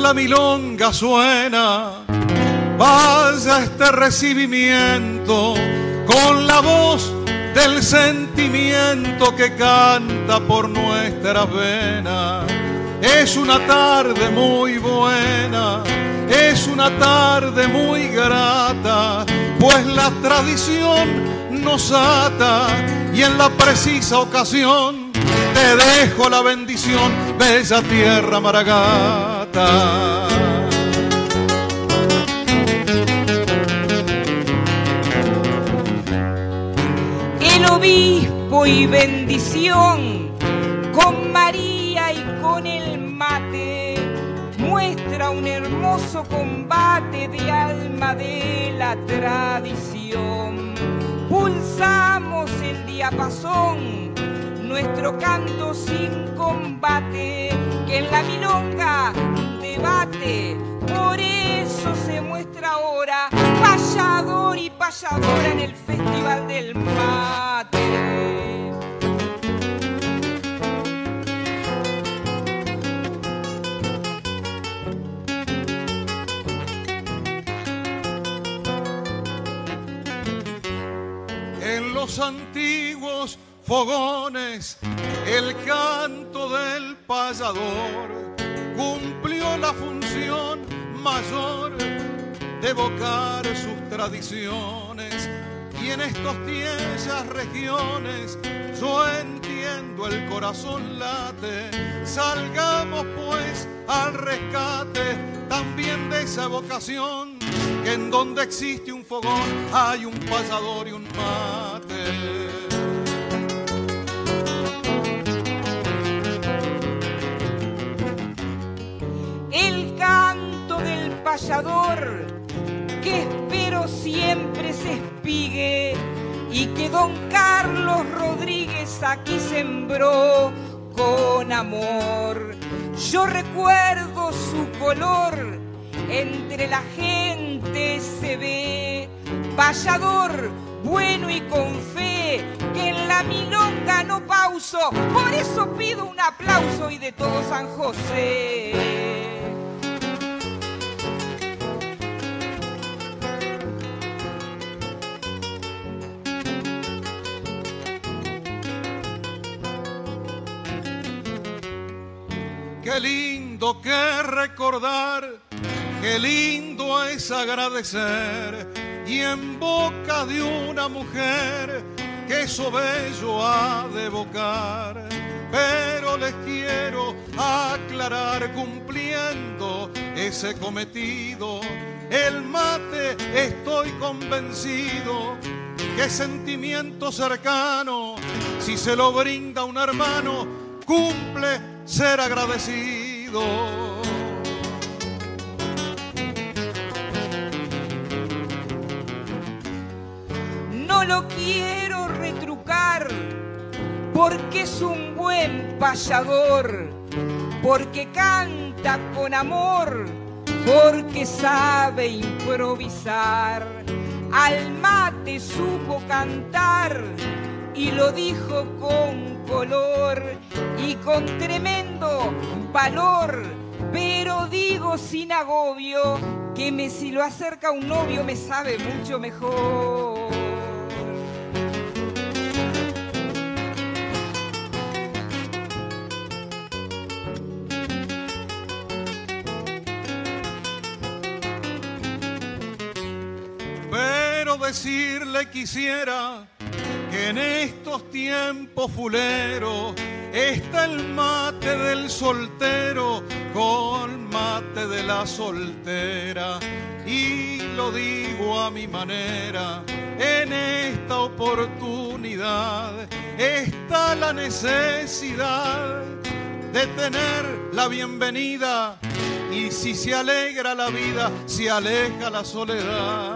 la milonga suena, vaya este recibimiento con la voz del sentimiento que canta por nuestras venas. Es una tarde muy buena, es una tarde muy grata, pues la tradición nos ata y en la precisa ocasión te dejo la bendición, bella tierra maragata. El obispo y bendición con María y con el mate muestra un hermoso combate de alma de la tradición. Pulsamos el diapasón, nuestro canto sin combate, que en la milonga debate. Por eso se muestra ahora payador y payadora en el Festival del Mate. En los antiguos fogones el canto del payador cumplió la función mayor de evocar sus tradiciones, y en estos tiesas regiones yo entiendo el corazón late. Salgamos pues al rescate también de esa evocación, que en donde existe un fogón hay un payador y un mate. El canto del payador, que espero siempre se espigue, y que don Carlos Rodríguez aquí sembró con amor. Yo recuerdo su color, entre la gente se ve, payador bueno y con fe, que en la milonga no pauso. Por eso pido un aplauso y de todo San José. Qué lindo que recordar, qué lindo es agradecer, y en boca de una mujer que eso bello ha de evocar. Pero les quiero aclarar, cumpliendo ese cometido, el mate estoy convencido que es sentimiento cercano. Si se lo brinda un hermano, cumple ser agradecido. No lo quiero retrucar, porque es un buen payador, porque canta con amor, porque sabe improvisar. Al mate supo cantar y lo dijo con color y con tremendo valor, pero digo sin agobio que si lo acerca un novio me sabe mucho mejor. Pero decirle quisiera que en estos tiempos fuleros está el mate del soltero con mate de la soltera, y lo digo a mi manera. En esta oportunidad está la necesidad de tener la bienvenida, y si se alegra la vida, se aleja la soledad.